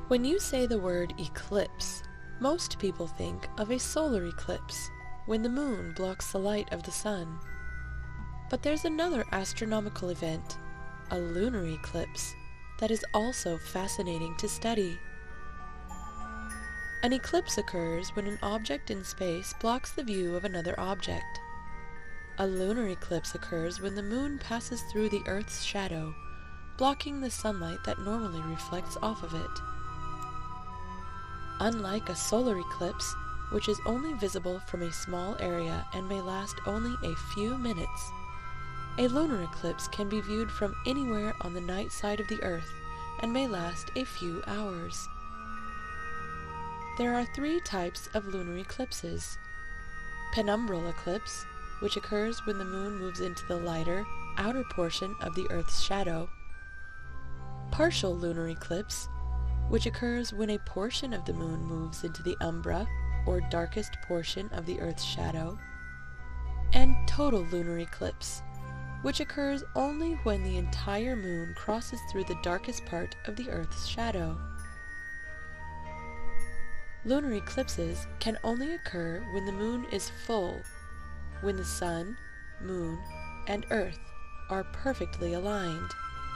When you say the word eclipse, most people think of a solar eclipse, when the moon blocks the light of the sun. But there's another astronomical event, a lunar eclipse, that is also fascinating to study. An eclipse occurs when an object in space blocks the view of another object. A lunar eclipse occurs when the moon passes through the Earth's shadow, blocking the sunlight that normally reflects off of it. Unlike a solar eclipse, which is only visible from a small area and may last only a few minutes, a lunar eclipse can be viewed from anywhere on the night side of the Earth and may last a few hours. There are three types of lunar eclipses: penumbral eclipse, which occurs when the moon moves into the lighter, outer portion of the Earth's shadow; partial lunar eclipse, which occurs when a portion of the moon moves into the umbra, or darkest portion of the Earth's shadow; and total lunar eclipse, which occurs only when the entire moon crosses through the darkest part of the Earth's shadow. Lunar eclipses can only occur when the moon is full, when the sun, moon, and Earth are perfectly aligned.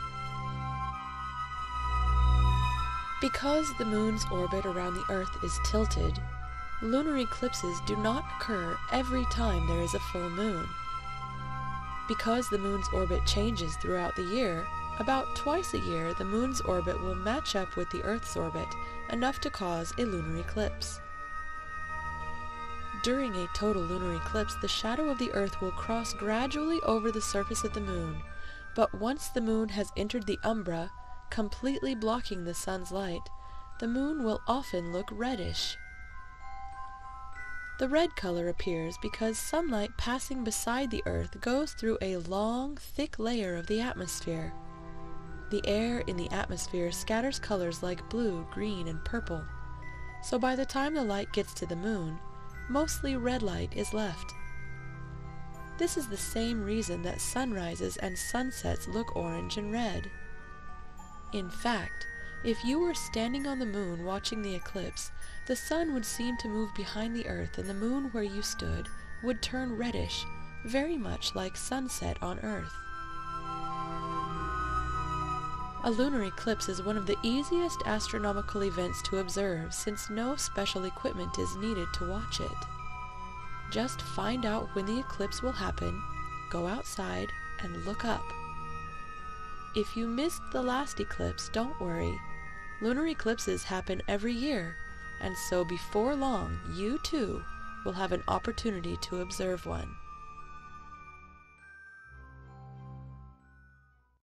Because the moon's orbit around the Earth is tilted, lunar eclipses do not occur every time there is a full moon. Because the moon's orbit changes throughout the year, about twice a year the moon's orbit will match up with the Earth's orbit enough to cause a lunar eclipse. During a total lunar eclipse, the shadow of the Earth will cross gradually over the surface of the moon, but once the moon has entered the umbra, completely blocking the sun's light, the moon will often look reddish. The red color appears because sunlight passing beside the Earth goes through a long, thick layer of the atmosphere. The air in the atmosphere scatters colors like blue, green, and purple, so by the time the light gets to the moon, mostly red light is left. This is the same reason that sunrises and sunsets look orange and red. In fact, if you were standing on the moon watching the eclipse, the sun would seem to move behind the Earth, and the moon where you stood would turn reddish, very much like sunset on Earth. A lunar eclipse is one of the easiest astronomical events to observe, since no special equipment is needed to watch it. Just find out when the eclipse will happen, go outside, and look up. If you missed the last eclipse, don't worry. Lunar eclipses happen every year, and so before long, you too will have an opportunity to observe one.